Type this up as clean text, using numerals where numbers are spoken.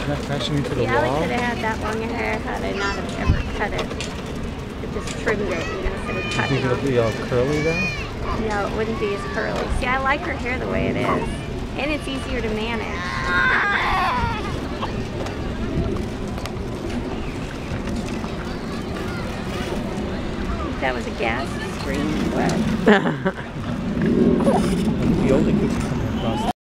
Not crashing into the Yeah, wall? we could have had that long hair had I not have ever cut it. It just trimmed it, you know, instead of You cutting think it'll off. be all curly then? No, it wouldn't be as curly. See, I like her hair the way it is. And it's easier to manage. That was a gas screen? What? The only could come across